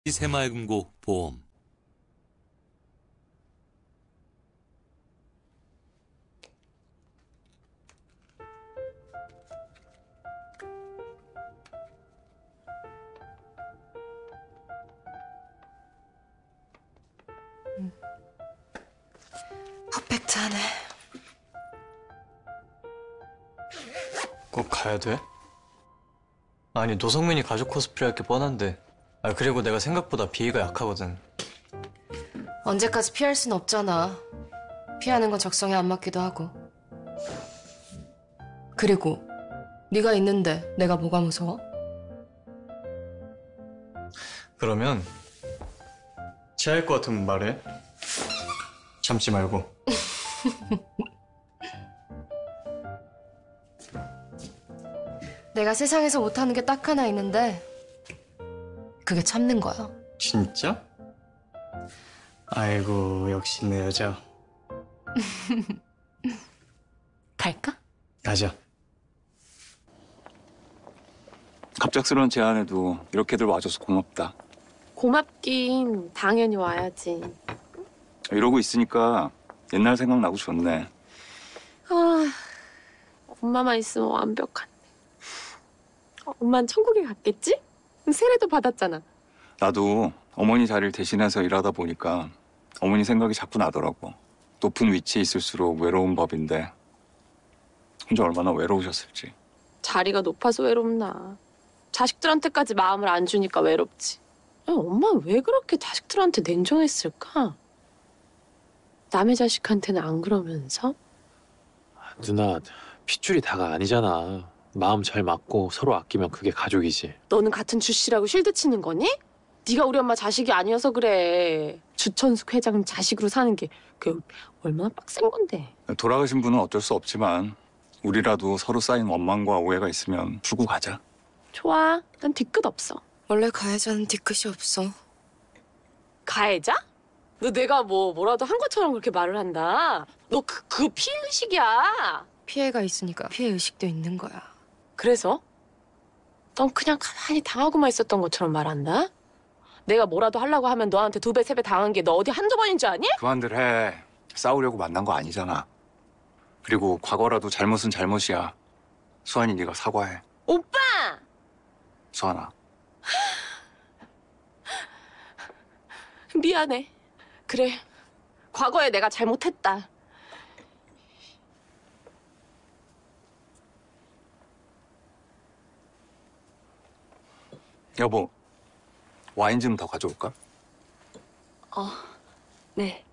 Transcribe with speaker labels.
Speaker 1: 새마을금고 보험.
Speaker 2: 퍼펙트하네.
Speaker 3: 꼭 가야 돼? 아니, 노성민이 가족 코스프레 할 게 뻔한데. 그리고 내가 생각보다 비위가 약하거든.
Speaker 2: 언제까지 피할 순 없잖아. 피하는 건 적성에 안 맞기도 하고. 그리고 네가 있는데 내가 뭐가 무서워?
Speaker 3: 그러면 취할 것 같으면 말해. 참지 말고.
Speaker 2: 내가 세상에서 못하는 게 딱 하나 있는데 그게 참는 거야.
Speaker 3: 진짜? 아이고, 역시 내 여자.
Speaker 2: 갈까?
Speaker 3: 가자.
Speaker 4: 갑작스러운 제안에도 이렇게들 와줘서 고맙다.
Speaker 5: 고맙긴 당연히 와야지.
Speaker 4: 이러고 있으니까 옛날 생각나고 좋네.
Speaker 5: 아, 엄마만 있으면 완벽한데. 엄마는 천국에 갔겠지? 세례도 받았잖아.
Speaker 4: 나도 어머니 자리를 대신해서 일하다 보니까 어머니 생각이 자꾸 나더라고. 높은 위치에 있을수록 외로운 법인데 혼자 얼마나 외로우셨을지.
Speaker 5: 자리가 높아서 외롭나. 자식들한테까지 마음을 안 주니까 외롭지. 아니, 엄마는 왜 그렇게 자식들한테 냉정했을까? 남의 자식한테는 안 그러면서?
Speaker 6: 누나, 핏줄이 다가 아니잖아. 마음 잘 맞고 서로 아끼면 그게 가족이지.
Speaker 5: 너는 같은 주씨라고 실드 치는 거니? 네가 우리 엄마 자식이 아니어서 그래. 주천숙 회장 자식으로 사는 게 그게 얼마나 빡센 건데.
Speaker 4: 돌아가신 분은 어쩔 수 없지만 우리라도 서로 쌓인 원망과 오해가 있으면 풀고 가자.
Speaker 5: 좋아. 난 뒤끝 없어.
Speaker 2: 원래 가해자는 뒤끝이 없어.
Speaker 5: 가해자? 너 내가 뭐라도 한 것처럼 그렇게 말을 한다. 너 그거 피해의식이야.
Speaker 2: 피해가 있으니까 피해의식도 있는 거야.
Speaker 5: 그래서? 넌 그냥 가만히 당하고만 있었던 것처럼 말한다? 내가 뭐라도 하려고 하면 너한테 2배, 3배 당한 게 너 어디 한두 번인 줄 아니?
Speaker 4: 그만들 해. 싸우려고 만난 거 아니잖아. 그리고 과거라도 잘못은 잘못이야. 수환이 네가 사과해.
Speaker 5: 오빠!
Speaker 4: 수환아.
Speaker 5: 미안해. 그래. 과거에 내가 잘못했다.
Speaker 4: 여보, 와인 좀 더 가져올까?
Speaker 5: 네.